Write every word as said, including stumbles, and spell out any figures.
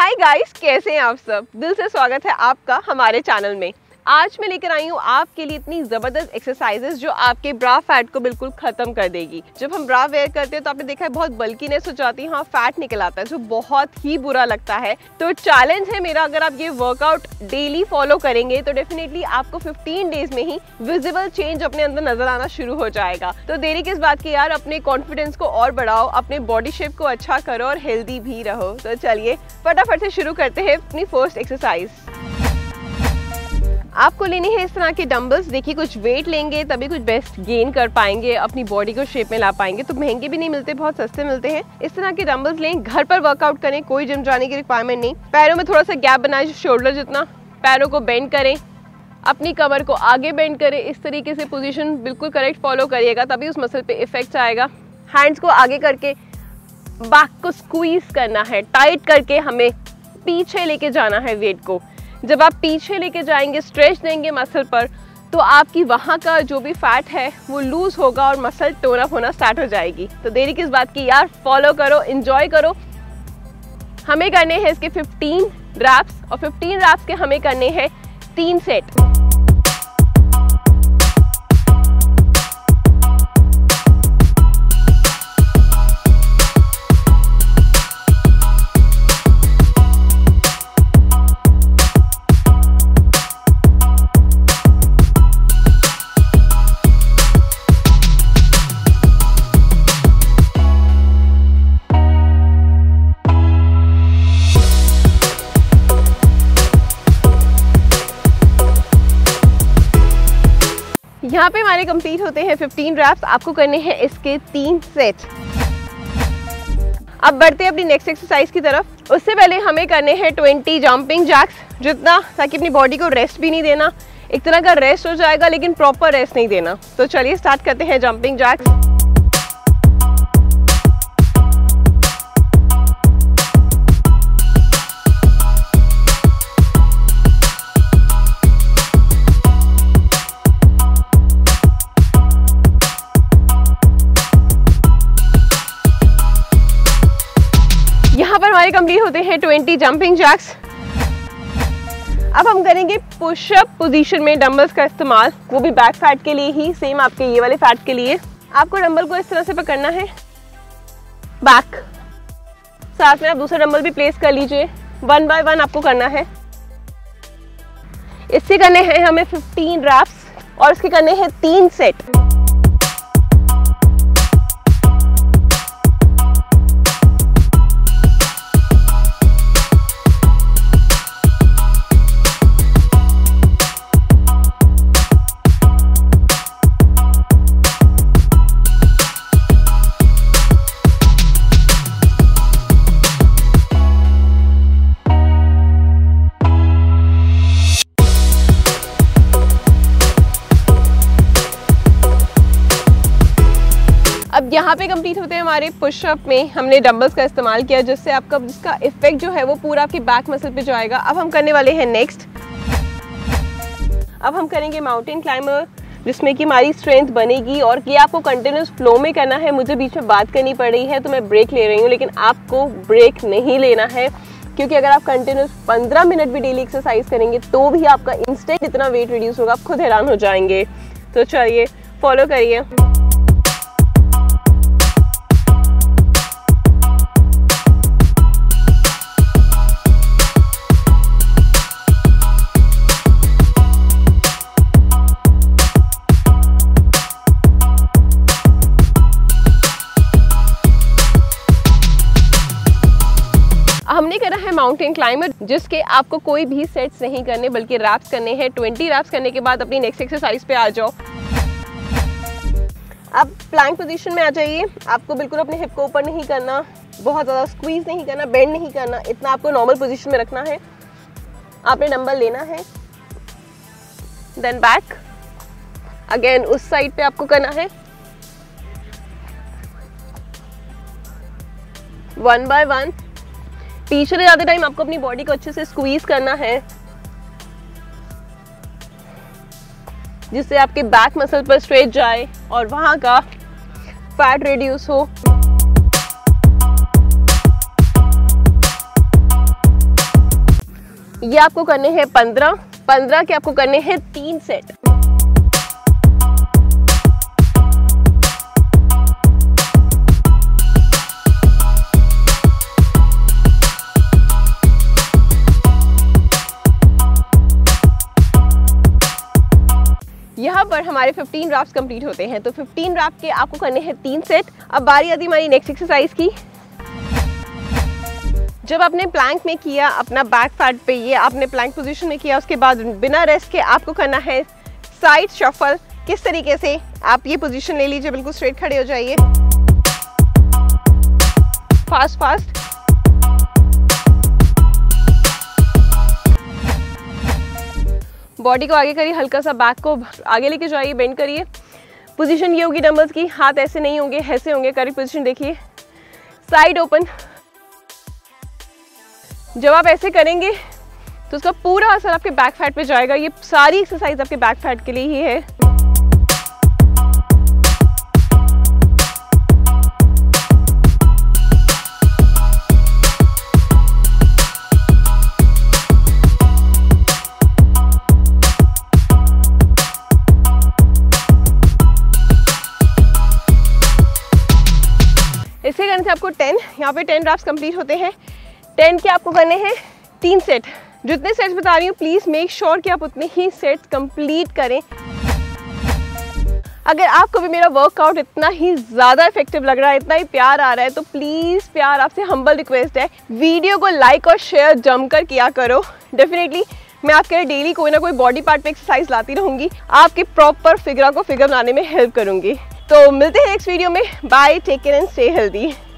Hi guys, कैसे हैं आप सब। दिल से स्वागत है आपका हमारे चैनल में। आज मैं लेकर आई हूँ आपके लिए इतनी ज़बरदस्त एक्सरसाइजेस जो आपके ब्रा फैट को बिल्कुल ख़त्म कर देगी। जब हम ब्रा वेयर करते हैं तो आपने देखा है बहुत बल्कीनेस हो जाती है, हाँ फैट निकल आता है जो बहुत ही बुरा लगता है। तो चैलेंज है मेरा, अगर आप ये वर्कआउट डेली फॉलो करेंगे तो डेफिनेटली आपको फिफ्टीन डेज में ही विजिबल चेंज अपने अंदर नजर आना शुरू हो जाएगा। तो देरी किस बात की यार, अपने कॉन्फिडेंस को और बढ़ाओ, अपने बॉडी शेप को अच्छा करो और हेल्दी भी रहो। तो चलिए फटाफट से शुरू करते हैं अपनी फर्स्ट एक्सरसाइज। आपको लेनी है इस तरह के डंबल्स। देखिए कुछ वेट लेंगे तभी कुछ बेस्ट गेन कर पाएंगे, अपनी बॉडी को शेप में ला पाएंगे। तो महंगे भी नहीं मिलते, बहुत सस्ते मिलते हैं। इस तरह के डंबल्स लें, घर पर वर्कआउट करें, कोई जिम जाने की रिक्वायरमेंट नहीं। पैरों में थोड़ा सा गैप बनाए, शोल्डर जितना, पैरों को बेंड करें, अपनी कमर को आगे बेंड करें। इस तरीके से पोजीशन बिल्कुल करेक्ट फॉलो करिएगा, तभी उस मसल पे इफेक्ट आएगा। हैंड्स को आगे करके बैक को स्क्वीज करना है, टाइट करके हमें पीछे लेके जाना है वेट को। जब आप पीछे लेके जाएंगे, स्ट्रेच देंगे मसल पर, तो आपकी वहाँ का जो भी फैट है वो लूज होगा और मसल टोन अप होना स्टार्ट हो जाएगी। तो देरी किस बात की यार, फॉलो करो, एंजॉय करो। हमें करने हैं इसके फिफ्टीन रैप्स और फिफ्टीन रैप्स के हमें करने हैं तीन सेट। यहाँ पे हमारे कंप्लीट होते हैं फिफ्टीन रैप्स। आपको करने हैं इसके तीन सेट। अब बढ़ते हैं अपनी नेक्स्ट एक्सरसाइज की तरफ। उससे पहले हमें करने हैं ट्वेंटी जंपिंग जैक्स, जितना ताकि अपनी बॉडी को रेस्ट भी नहीं देना। एक तरह का रेस्ट हो जाएगा लेकिन प्रॉपर रेस्ट नहीं देना। तो चलिए स्टार्ट करते हैं जंपिंग जैक्स। यहाँ पर हमारे कंप्लीट होते हैं ट्वेंटी जंपिंग जैक्स। अब हम करेंगे पुशअप पोजीशन में डंबल्स का इस्तेमाल, वो भी बैक फैट के लिए ही, सेम आपके ये वाले फैट के लिए। आपको डंबल को इस तरह से पकड़ना है बैक, साथ में आप दूसरा डंबल भी प्लेस कर लीजिए। वन बाय वन आपको करना है। इससे करने हैं हमें फिफ्टीन रैप्स और इसके करने हैं तीन सेट। अब यहाँ पे कंप्लीट होते हैं हमारे पुशअप में हमने डंबल्स का इस्तेमाल किया, जिससे आपका जिसका इफेक्ट जो है वो पूरा आपके बैक मसल पे जाएगा। अब हम करने वाले हैं नेक्स्ट। अब हम करेंगे माउंटेन क्लाइंबर, जिसमें कि हमारी स्ट्रेंथ बनेगी और ये आपको कंटिन्यूस फ्लो में करना है। मुझे बीच में बात करनी पड़ रही है तो मैं ब्रेक ले रही हूँ, लेकिन आपको ब्रेक नहीं लेना है, क्योंकि अगर आप कंटिन्यूस पंद्रह मिनट भी डेली एक्सरसाइज करेंगे तो भी आपका इंस्टेंट इतना वेट रिड्यूस होगा, आप खुद हैरान हो जाएंगे। तो चलिए फॉलो करिए। हमने करा है माउंटेन क्लाइंबर, जिसके आपको कोई भी सेट्स नहीं करने बल्कि रैप्स करने हैं। ट्वेंटी रैप्स करने के बाद अपनी नेक्स्ट एक्सरसाइज पे आ जाओ। अब प्लैंक पोजीशन में आ जाइए। आपको बिल्कुल अपने हिप को ऊपर नहीं करना, बहुत ज़्यादा स्क्वीज नहीं करना, बेंड नहीं करना, इतना आपको नॉर्मल पोजीशन में रखना है। आपने डंबल लेना है, देन बैक अगेन उस साइड पे आपको करना है। वन बाय वन पीछे से जाते टाइम आपको अपनी बॉडी को अच्छे से स्क्वीज करना है, जिससे आपके बैक मसल पर स्ट्रेच जाए और वहां का फैट रिड्यूस हो। ये आपको करने हैं पंद्रह पंद्रह के आपको करने हैं तीन सेट। यहाँ पर हमारे पंद्रह रैप्स कंप्लीट होते हैं। तो पंद्रह रैप के आपको करने हैं तीन सेट। अब बारी आती हमारी नेक्स्ट एक्सरसाइज की। जब आपने प्लैंक में किया अपना बैक फैट पे, ये आपने प्लैंक पोजीशन में किया, उसके बाद बिना रेस्ट के आपको करना है साइड शफल। किस तरीके से, आप ये पोजीशन ले लीजिए, बिल्कुल स्ट्रेट खड़े हो जाइए, फास्ट फास्ट। बॉडी को आगे करिए, हल्का सा बैक को आगे लेके जाइए, बेंड करिए। पोजीशन ये होगी डंबल्स की, हाथ ऐसे नहीं होंगे, ऐसे होंगे। करेक्ट पोजीशन देखिए, साइड ओपन। जब आप ऐसे करेंगे तो उसका पूरा असर आपके बैक फैट पे जाएगा। ये सारी एक्सरसाइज आपके बैक फैट के लिए ही है। ऐसे करने से आपको टेन, यहाँ पे टेन रैप्स कंप्लीट होते हैं। टेन के आपको करने हैं तीन सेट। जितने सेट्स बता रही हूँ प्लीज़ मेक श्योर कि आप उतने ही सेट्स कंप्लीट करें। अगर आपको भी मेरा वर्कआउट इतना ही ज़्यादा इफेक्टिव लग रहा है, इतना ही प्यार आ रहा है, तो प्लीज़ प्यार आपसे हम्बल रिक्वेस्ट है, वीडियो को लाइक और शेयर जमकर किया करो। डेफिनेटली मैं आपके लिए डेली कोई ना कोई बॉडी पार्ट पे एक्सरसाइज लाती रहूँगी, आपके प्रॉपर फिगर को फिगर बनाने में हेल्प करूँगी। तो मिलते हैं नेक्स्ट वीडियो में। Bye, take care and stay healthy.